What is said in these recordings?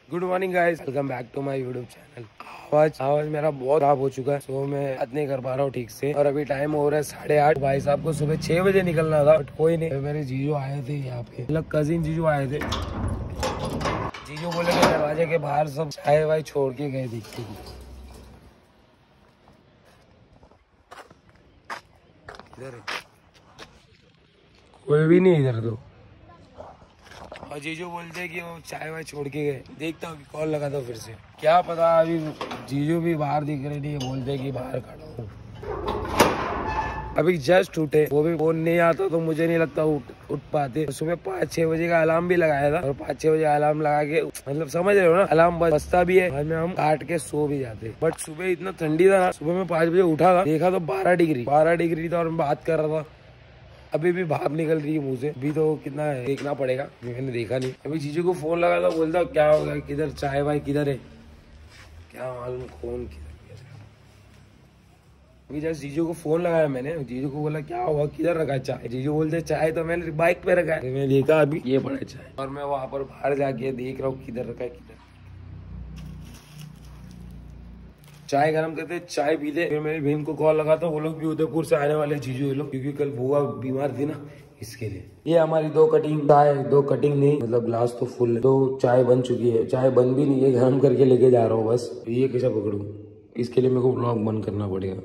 Good morning guys, welcome back to my YouTube channel. आवाज मेरा बहुत खराब हो चुका है, तो मैं बात नहीं कर पा रहा हूँ ठीक से। और अभी टाइम हो रहा है 8:30। भाई साहब को सुबह 6 बजे निकलना था, बट कोई नहीं। मेरे जीजू आए थे यहाँ पे, मतलब कजिन जीजू आए थे। जीजू बोले कि दरवाजे के बाहर सब चाय वाय छोड़ के गए दिखते थे। इधर कोई भी नहीं इधर तो। और जीजू बोलते कि वो चाय वाय छोड़ के गए। देखता हूँ कॉल लगाता हूँ फिर से, क्या पता। अभी जीजू भी बाहर दिख रहे नहीं, बोलते कि बाहर खड़ा हूँ। अभी जस्ट उठे, वो भी फोन नहीं आता तो मुझे नहीं लगता उठ पाते। सुबह 5-6 बजे का अलार्म भी लगाया था, और 5-6 बजे अलार्म लगा के, मतलब समझ रहे हो ना, अलार्म बजता भी है, बाद में हम काट के सो भी जाते। बट सुबह इतना ठंडी था ना, सुबह मैं 5 बजे उठा था, देखा तो 12 डिग्री था, और मैं बात कर रहा था। अभी भी भाप निकल रही है मुंह से। अभी तो कितना है देखना पड़ेगा, मैंने देखा नहीं। अभी जीजू को फोन लगा था, बोलता क्या हो गया, किधर चाय भाई किधर है, क्या मालूम कौन किधर। अभी जस्ट जीजू को फोन लगाया मैंने, जीजू को बोला क्या हुआ, किधर रखा चाय। जीजू बोलते चाय तो मैंने बाइक पे रखा है। मैंने देखा अभी ये पड़ा चाय, और मैं वहां पर बाहर जाके देख रहा हूँ किधर रखा है किधर। चाय गरम करते, चाय पीते, फिर मेरी बहन को कॉल लगा था। वो लोग भी उदयपुर से आने वाले जीजू ये लोग, क्योंकि कल बुआ बीमार थी ना, इसके लिए। ये हमारी 2 कटिंग चाय, 2 कटिंग नहीं, मतलब ग्लास तो फुल है। 2 चाय बन चुकी है, चाय बन भी नहीं है, गरम करके लेके जा रहा हूँ बस। ये कैसा पकड़ू, इसके लिए मेरे को ब्लॉग बंद करना पड़ेगा।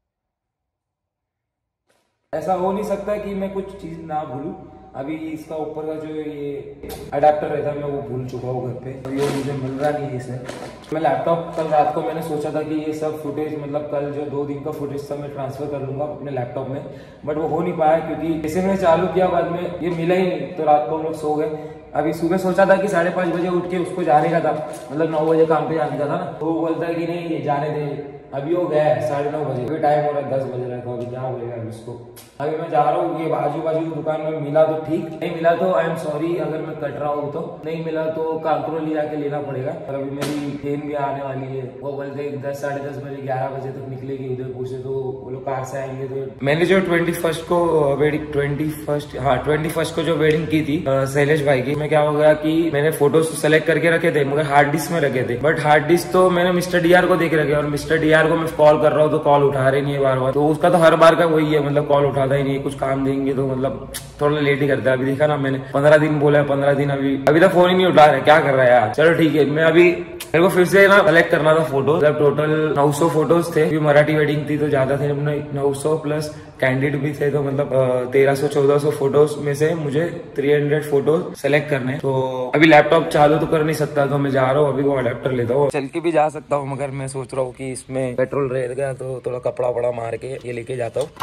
ऐसा हो नहीं सकता कि मैं कुछ चीज ना भूलूं। अभी इसका ऊपर का जो ये अडेप्टर रहता है, मैं वो भूल चुका हूँ घर पे, और ये मुझे मिल रहा नहीं है इसमें। मैं लैपटॉप कल रात को मैंने सोचा था कि ये सब फुटेज, मतलब कल जो 2 दिन का फुटेज सब मैं ट्रांसफर कर लूंगा अपने लैपटॉप में, बट वो हो नहीं पाया, क्योंकि जैसे मैंने चालू किया बाद में ये मिला ही नहीं, तो रात को हम लोग सो गए। अभी सुबह सोचा था कि 5:30 बजे उठ के उसको जाने का था, मतलब 9 बजे काम पे जाने का था ना, तो वो बोलता है कि नहीं जाने दे। अभी वो गया है 9:30 बजे, अभी टाइम हो रहा है 10 बज रहा है, तो अभी क्या बोलेगा अभी उसको। अभी मैं जा रहा हूँ, ये आजू बाजू दुकान में मिला तो ठीक, नहीं मिला तो आई एम सॉरी, अगर मैं कट रहा हूँ तो। नहीं मिला तो कांकरोली जाके लेना पड़ेगा। और अभी मेरी ट्रेन भी आने वाली है, वो बोलते 10 साढ़े 10 बजे 11 बजे तक निकलेगी उदयपुर से, तो वो लोग कार से आएंगे। तो मैंने जो 21st को वेडिंग 21st को जो वेडिंग की थी शैलेश भाई की, मैं क्या हो गया कि मैंने फोटोज सेलेक्ट करके रखे थे, मगर हार्ड डिस्क में रखे थे। बट हार्ड डिस्क तो मैंने मिस्टर डीआर को देख रखे, और मिस्टर डीआर को मैं कॉल कर रहा हूँ तो कॉल उठा रहे नहीं है बार बार। तो उसका तो हर बार का वही है, मतलब कॉल उठाता ही नहीं है। कुछ काम देंगे तो मतलब थोड़ा लेट ही करता है। अभी देखा ना मैंने 15 दिन बोला है, 15 दिन अभी तक फोन ही नहीं उठा रहा है, क्या कर रहा है यार। चलो ठीक है, मैं अभी मेरे को फिर से ना कलेक्ट करना था फोटो, मतलब टोटल 900 फोटोज थे। मराठी वेडिंग थी तो ज्यादा थे, 900 प्लस कैंडिडेट भी थे, तो मतलब 1300-1400 फोटोज में से मुझे 300 फोटोज सेलेक्ट करने। तो अभी लैपटॉप चालू तो कर नहीं सकता, तो मैं जा रहा हूँ अभी वो अडेप्टर लेता हूँ। चल के भी जा सकता हूँ, मगर मैं सोच रहा हूँ कि इसमें पेट्रोल रह गया तो थोड़ा कपड़ा वपड़ा मार के ये लेके जाता हूँ।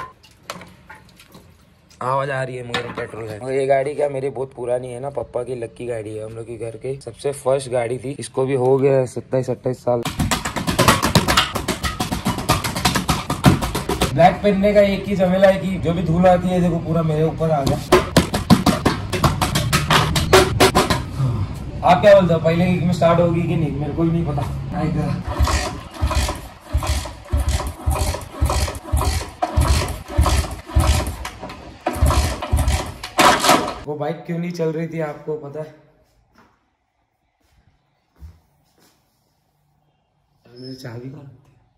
आवाज आ रही है मगर पेट्रोल है। ये गाड़ी क्या मेरी बहुत पुरानी है ना, पापा की लक्की गाड़ी है, हम लोग के घर की सबसे फर्स्ट गाड़ी थी। इसको भी हो गया 27-28 साल। ब्लैक पहनने का एक ही झमेला है कि जो भी धूल आती है देखो पूरा मेरे ऊपर आ गया। आप क्या बोलते हो, पहले किक में स्टार्ट होगी कि नहीं, मेरे को भी नहीं पता। वो बाइक क्यों नहीं चल रही थी आपको पता है? मेरी चाबी कहाँ रखती है?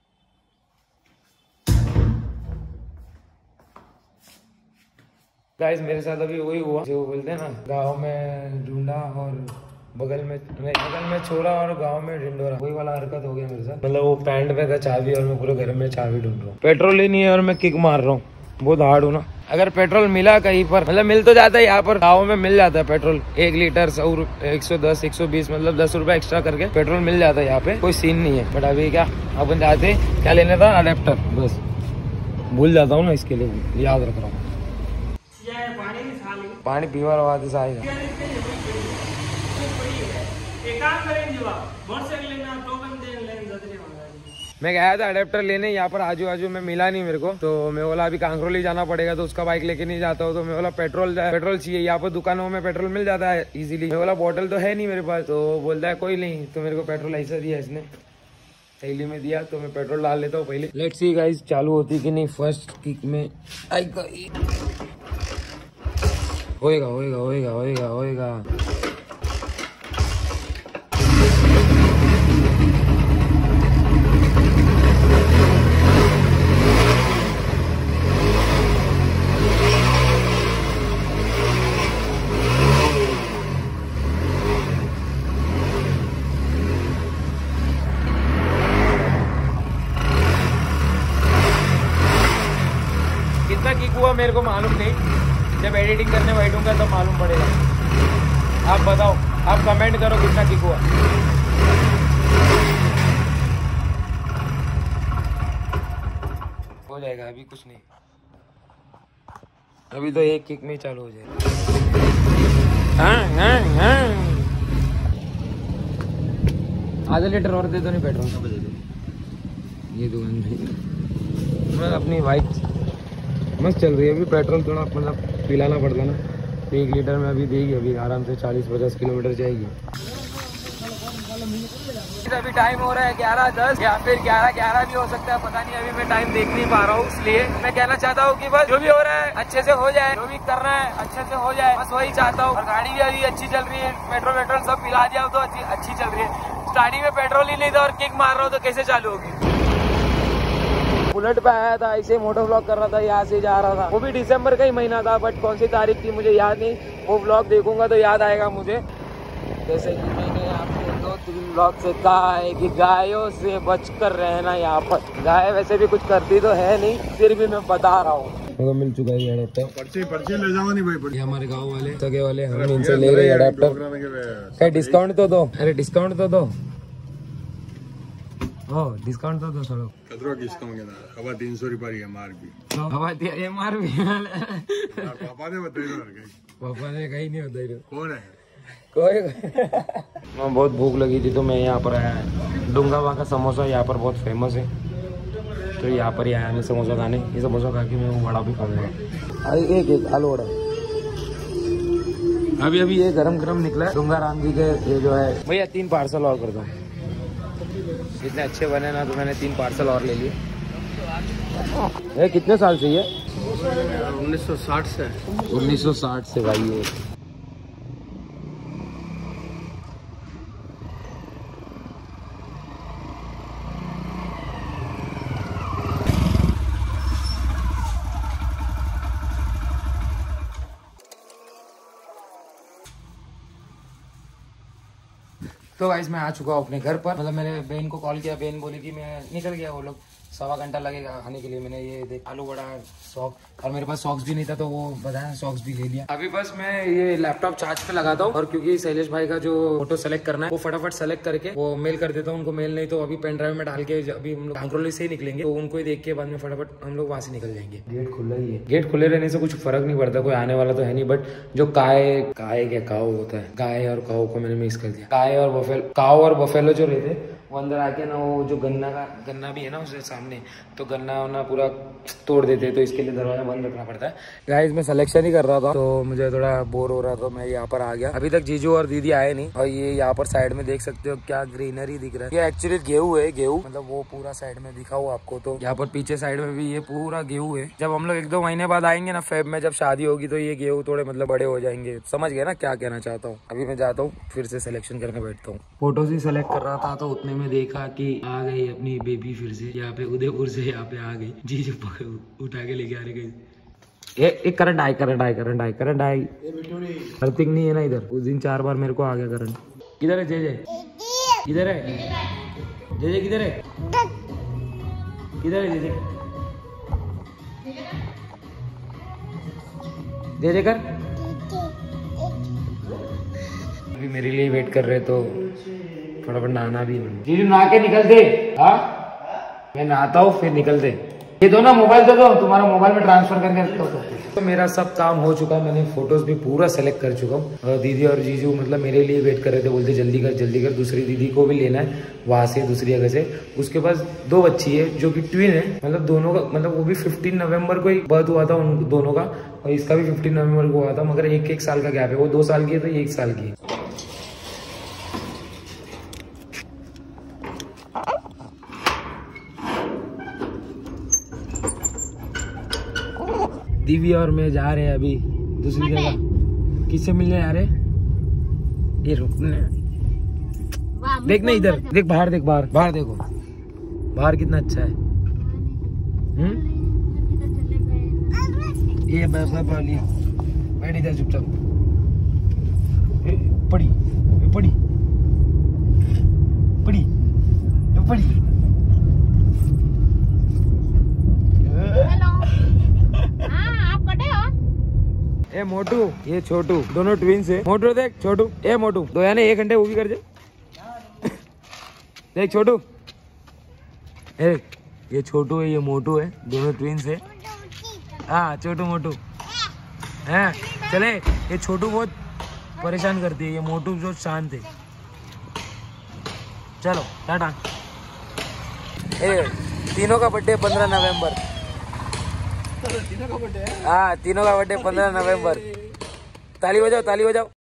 गाइस मेरे साथ अभी वही हुआ जो बोलते हैं ना, गांव में ढूंढा और बगल में छोड़ा और गांव में ढिंडोरा, वही वाला हरकत हो गया मेरे साथ। मतलब वो पैंट में था चाबी, और मैं पूरे घर में चाबी ढूंढ रहा हूँ। पेट्रोल ही नहीं है और मैं किक मार रहा हूँ, बहुत हार्ड हूँ ना। अगर पेट्रोल मिला कहीं पर, मतलब मिल तो जाता है, यहाँ पर गाँव में मिल जाता है पेट्रोल 1 लीटर 110 120, मतलब 10 रुपए एक्स्ट्रा करके पेट्रोल मिल जाता है यहाँ पे, कोई सीन नहीं है। बट अभी क्या अपन जाते, क्या लेने था, अडेप्टर, बस भूल जाता हूँ ना, इसके लिए याद रख रहा हूँ। पानी पीवा रहा था आएगा। मैं गया था अडेप्टर लेने, यहाँ पर आजू बाजू में मिला नहीं मेरे को, तो मैं बोला अभी कांकरोली जाना पड़ेगा, तो उसका बाइक लेके नहीं जाता हूँ। तो मैं बोला पेट्रोल चाहिए, यहाँ पर दुकानों में पेट्रोल मिल जाता है इजीली। मैं बोला बोतल तो है नहीं मेरे पास, तो बोलता है कोई नहीं, तो मेरे को पेट्रोल ऐसा दिया इसने, थैली में दिया, तो मैं पेट्रोल डाल लेता हूँ पहले। लेट्स सी गाइस चालू होती कि नहीं फर्स्ट किक में। होएगा। हुआ मेरे को मालूम नहीं, जब एडिटिंग करने बैठूंगा तो मालूम पड़ेगा। आप बताओ, आप कमेंट करो कितना किक हुआ। हो जाएगा, अभी कुछ नहीं, अभी तो एक किक में चालू हो जाएगा। आधा लीटर और दे दो, नहीं पेट्रोल का दे दो। ये दुकान भी मैं अपनी बाइक मस्त चल रही है। अभी पेट्रोल थोड़ा मतलब पिलाना पड़ता ना, 1 लीटर में अभी देगी, अभी आराम से 40-50 किलोमीटर जाएगी। अभी टाइम हो रहा है 11:10 या फिर 11:11 भी हो सकता है, पता नहीं, अभी मैं टाइम देख नहीं पा रहा हूँ। इसलिए मैं कहना चाहता हूँ कि बस जो भी हो रहा है अच्छे से हो जाए, जो भी करना है अच्छे से हो जाए, बस वही चाहता हूँ। और गाड़ी भी अभी अच्छी चल रही है, पेट्रोल सब पिला दिया तो अच्छी चल रही है। स्टार्टिंग में पेट्रोल ही नहीं था और किक मार रहा हूँ तो कैसे चालू होगी। बुलेट पे आया था, ऐसे मोटो व्लॉग कर रहा था, यहाँ से जा रहा था। वो भी दिसंबर का ही महीना था, बट कौन सी तारीख थी मुझे याद नहीं। वो व्लॉग देखूंगा तो याद आएगा मुझे। जैसे कि मैंने आपको 2-3 व्लॉग से कहा है कि गायों से बचकर रहना यहाँ पर। गाय वैसे भी कुछ करती तो है नहीं, फिर भी मैं बता रहा हूँ। मिल चुका है अडेप्टर। पर्ची ले जाओ नहीं भाई, हमारे गाँव वाले सगे वाले, हम इनसे ले रहे अडेप्टर। डिस्काउंट तो दो, अरे डिस्काउंट तो दो, डिस्काउंट तो दो सड़ो। डिस्काउंट हवा 300 रुपये MRP। हवा MRP पापा ने बताया, पापा ने कहीं नहीं बताया। कौन है कोई मैं बहुत भूख लगी थी तो मैं यहाँ पर आया। डूंगावा का समोसा यहाँ पर बहुत फेमस है, तो यहाँ पर ही आया मैं समोसा खाने। ये समोसा खा के मैं वो वड़ा भी खाऊंगा। एक आलू वड़ा अभी ये गरम निकला है। डूंगा राम जी के ये जो है भैया 3 पार्सल और कर दो। इतने अच्छे बने ना तो मैंने 3 पार्सल और ले लिए। ये कितने साल से? ये 1960 से। 1960 से भाई ये। तो गाइस मैं आ चुका हूँ अपने घर पर। मतलब मैंने बहन को कॉल किया, बहन बोली कि मैं निकल गया, वो लोग 1.25 घंटा लगेगा आने के लिए। मैंने ये देख आलू बड़ा सॉक्स, और मेरे पास सॉक्स भी नहीं था तो वो बताया सॉक्स भी ले लिया। अभी बस मैं ये लैपटॉप चार्ज पे लगाता हूँ, और क्योंकि शैलेश भाई का जो फोटो सेलेक्ट करना है वो फटाफट सेलेक्ट करके वो मेल कर देता हूँ उनको। मेल नहीं तो अभी पेन ड्राइव में डाल के अभी हम लोग आंकरोली से ही निकलेंगे, तो उनको ही देख के बाद में फटाफट हम लोग वहाँ से निकल जाएंगे। गेट खुला ही है, गेट खुले रहने से कुछ फर्क नहीं पड़ता, कोई आने वाला तो है नहीं। बट जो काऊ होता है, गाय और काऊ को मैंने मिक्स कर दिया। काऊ और बफेलो जो रहते वो अंदर आके ना, वो जो गन्ना भी है ना उसके सामने, तो गन्ना पूरा तोड़ देते, तो इसके लिए दरवाजा बंद रखना पड़ता है। गाइस मैं सिलेक्शन ही कर रहा था तो मुझे थोड़ा बोर हो रहा था, मैं यहाँ पर आ गया। अभी तक जीजू और दीदी आए नहीं। और ये यहाँ पर साइड में देख सकते हो क्या ग्रीनरी दिख रहा है। ये एक्चुअली गेहूं है, गेहूं मतलब वो पूरा साइड में दिखा हुआ आपको। तो यहाँ पर पीछे साइड में भी ये पूरा गेहूं है। जब हम लोग 1-2 महीने बाद आएंगे ना, फेब में जब शादी होगी, तो ये गेहूं थोड़े मतलब बड़े हो जाएंगे। समझ गए ना क्या कहना चाहता हूँ। अभी मैं जाता हूँ, फिर से सिलेक्शन करके बैठता हूँ। फोटोज ही सिलेक्ट कर रहा था तो उतने में देखा कि आ गई अपनी बेबी फिर से यहाँ पे, उदयपुर से यहाँ पे आ गई। जीजू उठा के लेके आ रहे गई। एक करंट आई अर्थिंग नहीं है ना इधर। उस दिन 4 बार मेरे को आ गया करंट। किधर है जे किधर है जे किधर है जे कर। अभी मेरे लिए वेट कर रहे तो फटाफट नहाना भी नहीं। जीजू नहा के निकलते। हाँ मैं नहाता हूँ फिर निकलते। ये दो ना मोबाइल दो, तुम्हारा मोबाइल में ट्रांसफर करके। तो मेरा सब काम हो चुका है, मैंने फोटोज भी पूरा सेलेक्ट कर चुका हूँ। दीदी और जीजू मतलब मेरे लिए वेट कर रहे थे, बोलते जल्दी कर। दूसरी दीदी को भी लेना है वहाँ से, दूसरी जगह से। उसके पास 2 बच्ची है जो कि ट्विन है, मतलब दोनों का, मतलब वो भी 15 नवंबर को ही बर्थ हुआ था उन दोनों का, और इसका भी 15 नवंबर को हुआ था, मगर 1 साल का गैप है। वो 2 साल की है तो 1 साल की है। दीवी और मैं जा रहे हैं अभी दूसरी जगह। किससे मिलने जा रहे? ये रुकने देख ना इधर देख, बाहर देख, बाहर देखो, बाहर कितना अच्छा है। ये बैठ इधर चुपचाप। पड़ी मोटू, ये छोटू, दोनों ट्विंस है। मोटू देख, छोटू, ए मोटू, दो याने 1 घंटे वो भी कर दे। देख छोटू, ये छोटू है, ये मोटू है, दोनों ट्विंस है। हाँ छोटू मोटू है। चले, ये छोटू बहुत परेशान करती है, ये मोटू जो शांत है। चलो टाटा। तीनों का बर्थडे 15 नवंबर। तीनों का बर्थडे? हाँ तीनों का बर्थडे 15 नवंबर। ताली बजाओ, ताली बजाओ।